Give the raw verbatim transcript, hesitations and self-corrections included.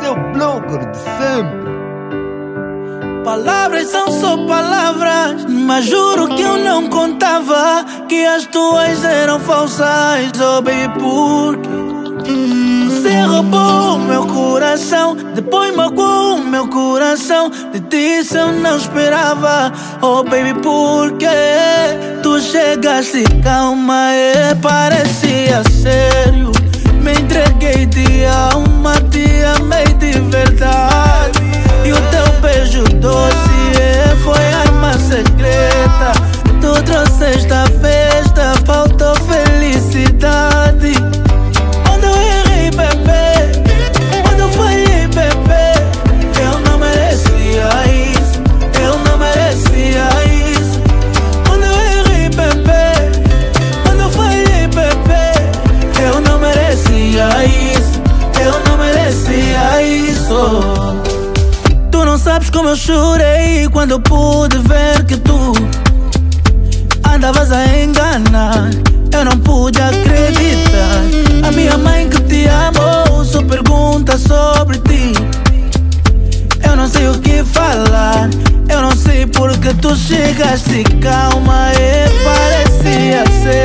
seu blogger de sempre. Palavras são só palavras, mas juro que eu não contava que as tuas eram falsas. Oh baby, por quê? Você roubou o meu coração, depois magoou o meu coração. De ti isso eu não esperava. Oh baby, por quê? Tu chegaste calma e parecia sério. Me entreguei de alma, te amei de verdade. E o teu beijo doce foi arma secreta. Tu trouxeste a festa, faltou felicidade. Onde eu errei, bebê, onde eu falhei, bebê, eu não merecia isso, eu não merecia isso. Onde eu errei, bebê, onde eu falhei, bebê, eu não merecia isso, eu não merecia isso. Tu não sabes como eu chorei quando eu pude ver que tu andavas a enganar. Eu não pude acreditar. A minha mãe que te amou só pergunta sobre ti. Eu não sei o que falar, eu não sei porque tu chegaste calma e parecia ser